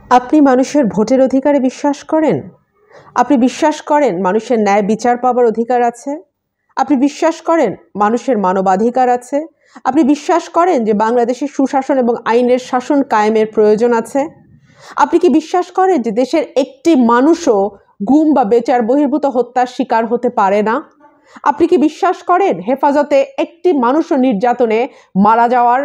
আপনি মানুষের ভোটের অধিকারে বিশ্বাস করেন? আপনি বিশ্বাস করেন মানুষের ন্যায় বিচার পাওয়ার অধিকার আছে? আপনি বিশ্বাস করেন মানুষের মানবাধিকার আছে? আপনি বিশ্বাস করেন যে বাংলাদেশে সুশাসন এবং আইনের শাসন কায়েমের প্রয়োজন আছে? আপনি কি বিশ্বাস করেন যে দেশের একটি মানুষও গুম বা বিচার বহির্ভূত হত্যার শিকার হতে পারে না? আপনি কি বিশ্বাস করেন হেফাজতে একটি মানুষও নির্যাতনে মারা যাওয়ার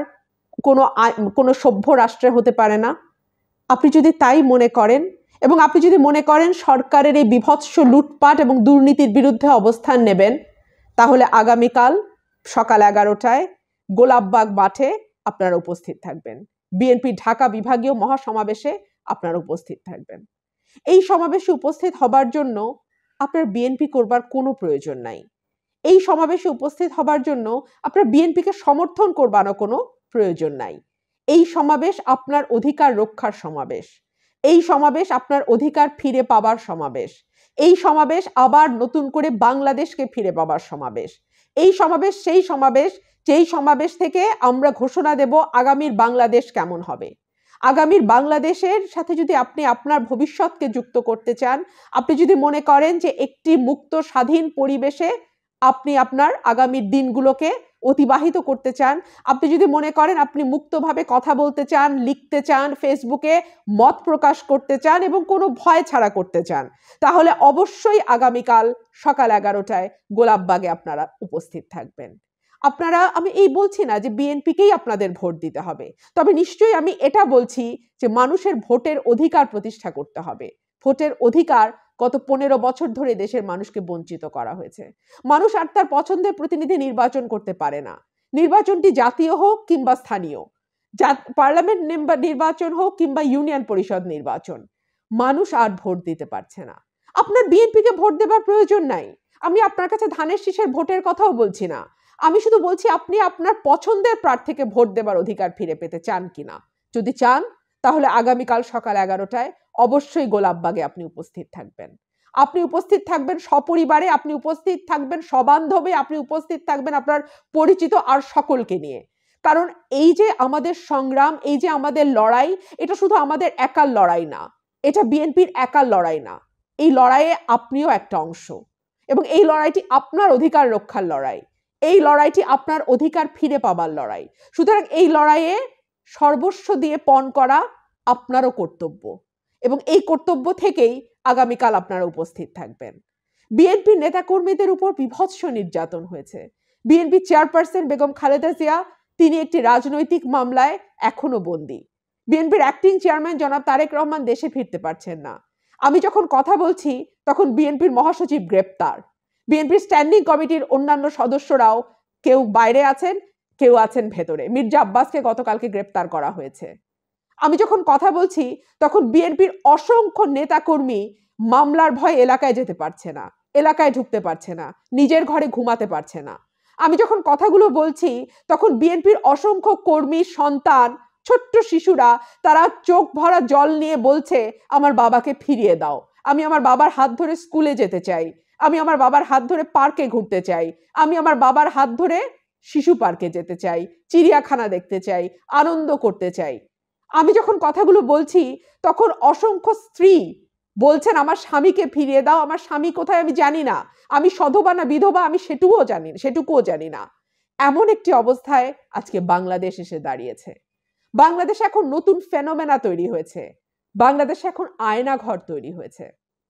কোনো সভ্য রাষ্ট্রে হতে পারে না? আপনি যদি তাই মনে করেন এবং আপনি যদি মনে করেন সরকারের এই বিভৎস লুটপাট এবং দুর্নীতির বিরুদ্ধে অবস্থান নেবেন, তাহলে আগামীকাল সকাল 11টায় গোলাপবাগ মাঠে আপনারা উপস্থিত থাকবেন। বিএনপি ঢাকা বিভাগীয় মহাসমাবেশে আপনারা উপস্থিত থাকবেন। এই সমাবেশে উপস্থিত হবার জন্য আপনার বিএনপি করবার কোনো প্রয়োজন নাই। এই সমাবেশে উপস্থিত হবার জন্য আপনার বিএনপিকে সমর্থন করবারও কোনো প্রয়োজন নাই। এই সমাবেশ আপনার অধিকার রক্ষার সমাবেশ। এই সমাবেশ আপনার অধিকার ফিরে পাবার সমাবেশ। এই সমাবেশ আবার নতুন করে বাংলাদেশকে ফিরে পাবার সমাবেশ। এই সমাবেশ সেই সমাবেশ যেই সমাবেশ থেকে আমরা ঘোষণা দেব আগামীর বাংলাদেশ কেমন হবে। আগামীর বাংলাদেশের সাথে যদি আপনি আপনার ভবিষ্যৎকে যুক্ত করতে চান, আপনি যদি মনে করেন যে একটি মুক্ত স্বাধীন পরিবেশে আপনি আপনার আগামীর দিনগুলোকে অতিবাহিত করতে চান, আপনি যদি মনে করেন আপনি মুক্তভাবে কথা বলতে চান, লিখতে চান, ফেসবুকে মত প্রকাশ করতে চান এবং কোনো ভয় ছাড়া করতে চান, তাহলে অবশ্যই আগামীকাল সকাল 11টায় গোলাপবাগে আপনারা উপস্থিত থাকবেন। আপনারা, আমি এই বলছি না যে বিএনপিকেই আপনাদের ভোট দিতে হবে, তবে নিশ্চয়ই আমি এটা বলছি যে মানুষের ভোটের অধিকার প্রতিষ্ঠা করতে হবে। ভোটের অধিকার গত 15 বছর ধরে দেশের মানুষকে বঞ্চিত করা হয়েছে। মানুষ আর তার পছন্দের প্রতিনিধি নির্বাচন করতে পারে না। নির্বাচনটি জাতীয় হোক কিংবা স্থানীয়, পার্লামেন্ট নির্বাচন হোক কিংবা ইউনিয়ন পরিষদ নির্বাচন, মানুষ আর ভোট দিতে পারছে না। আপনার বিএনপিকে ভোট দেবার প্রয়োজন নাই। আমি আপনার কাছে ধানের শীষের ভোটের কথাও বলছি না। আমি শুধু বলছি আপনি আপনার পছন্দের প্রার্থীকে ভোট দেবার অধিকার ফিরে পেতে চান কিনা। যদি চান তাহলে আগামীকাল সকাল 11টায় অবশ্যই গোলাপবাগে আপনি উপস্থিত থাকবেন। আপনি উপস্থিত থাকবেন সপরিবারে, আপনি উপস্থিত থাকবেন সবান্ধবে, আপনি উপস্থিত থাকবেন আপনার পরিচিত আর সকলকে নিয়ে। কারণ এই যে আমাদের সংগ্রাম, এই যে আমাদের লড়াই, এটা শুধু আমাদের একার লড়াই না, এটা বিএনপির একার লড়াই না। এই লড়াইয়ে আপনিও একটা অংশ এবং এই লড়াইটি আপনার অধিকার রক্ষার লড়াই। এই লড়াইটি আপনার অধিকার ফিরে পাবার লড়াই। সুতরাং এই লড়াইয়ে সর্বস্ব দিয়ে পণ করা আপনারও কর্তব্য এবং এই কর্তব্য থেকেই আগামীকাল আপনারা উপস্থিত থাকবেন। বিএনপির নেতাকর্মীদের উপর বিভৎস নির্যাতন হয়েছে। বিএনপি চেয়ারপারসন বেগম খালেদা জিয়া, তিনি একটি রাজনৈতিক মামলায় এখনো বন্দী। বিএনপির অ্যাক্টিং চেয়ারম্যান জনাব তারেক রহমান দেশে ফিরতে পারছেন না। আমি যখন কথা বলছি তখন বিএনপির মহাসচিব গ্রেপ্তার। বিএনপির স্ট্যান্ডিং কমিটির অন্যান্য সদস্যরাও কেউ বাইরে আছেন, কেউ আছেন ভেতরে। মির্জা আব্বাসকে গতকালকে গ্রেপ্তার করা হয়েছে। আমি যখন কথা বলছি তখন বিএনপির অসংখ্য নেতাকর্মী মামলার ভয়ে এলাকায় যেতে পারছে না, এলাকায় ঢুকতে পারছে না, নিজের ঘরে ঘুমাতে পারছে না। আমি যখন কথাগুলো বলছি তখন বিএনপির অসংখ্য কর্মী, সন্তান, ছোট্ট শিশুরা তারা চোখ ভরা জল নিয়ে বলছে আমার বাবাকে ফিরিয়ে দাও, আমি আমার বাবার হাত ধরে স্কুলে যেতে চাই, আমি আমার বাবার হাত ধরে পার্কে ঘুরতে চাই, আমি আমার বাবার হাত ধরে শিশু পার্কে যেতে চাই, চিড়িয়াখানা দেখতে চাই, আনন্দ করতে চাই। আমি যখন কথাগুলো বলছি তখন অসংখ্য স্ত্রী বলছেন আমার স্বামীকে ফিরিয়ে দাও, আমার স্বামী কোথায় আমি জানি না, আমি সধবা না বিধবা আমি সেটুকুও জানি না। এমন একটি অবস্থায় আজকে বাংলাদেশ এসে দাঁড়িয়েছে। বাংলাদেশ এখন নতুন ফেনোমেনা তৈরি হয়েছে। বাংলাদেশ এখন আয়নাঘর তৈরি হয়েছে,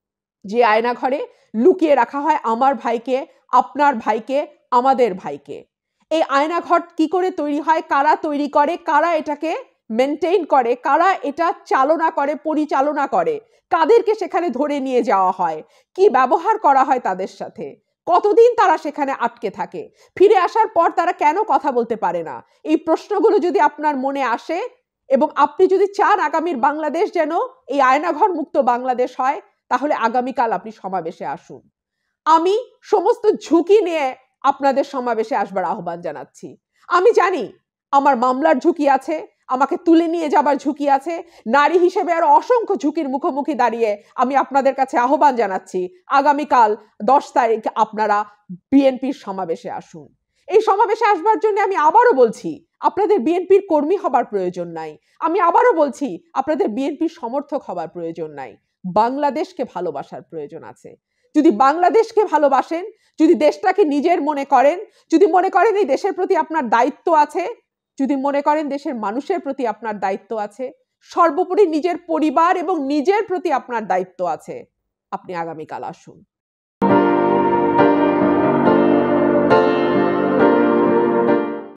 যে আয়নাঘরে লুকিয়ে রাখা হয় আমার ভাইকে, আপনার ভাইকে, আমাদের ভাইকে। এই আয়নাঘর কি করে তৈরি হয়, কারা তৈরি করে, কারা এটাকে মেনটেইন করে, কারা এটা চালনা করে, পরিচালনা করে, কাদেরকে সেখানে ধরে নিয়ে যাওয়া হয়, কি ব্যবহার করা হয় তাদের সাথে, কতদিন তারা সেখানে আটকে থাকে, ফিরে আসার পর তারা কেন কথা বলতে পারে না, এই প্রশ্নগুলো যদি আপনার মনে আসে এবং আপনি যদি চান আগামীর বাংলাদেশ যেন এই আয়নাঘর মুক্ত বাংলাদেশ হয়, তাহলে আগামীকাল আপনি সমাবেশে আসুন। আমি সমস্ত ঝুঁকি নিয়ে আপনাদের সমাবেশে আসবার আহ্বান জানাচ্ছি। আমি জানি আমার মামলার ঝুঁকি আছে, আমাকে তুলে নিয়ে যাবার ঝুঁকি আছে, নারী হিসেবে আরো অসংখ্য ঝুঁকির মুখোমুখি দাঁড়িয়ে আমি আপনাদের কাছে আহ্বান জানাচ্ছি আগামীকাল 10 তারিখ আপনারা বিএনপির সমাবেশে আসুন। এই সমাবেশে আসবার জন্য আমি আবারও বলছি আপনাদের বিএনপির কর্মী হবার প্রয়োজন নাই। আমি আবারও বলছি, আপনাদের বিএনপির সমর্থক হবার প্রয়োজন নাই। বাংলাদেশকে ভালোবাসার প্রয়োজন আছে। যদি বাংলাদেশকে ভালোবাসেন, যদি দেশটাকে নিজের মনে করেন, যদি মনে করেন এই দেশের প্রতি আপনার দায়িত্ব আছে, যদি মনে করেন দেশের মানুষের প্রতি আপনার দায়িত্ব আছে, সর্বোপরি নিজের পরিবার এবং নিজের প্রতি আপনার দায়িত্ব আছে, আপনি আগামীকাল আসুন।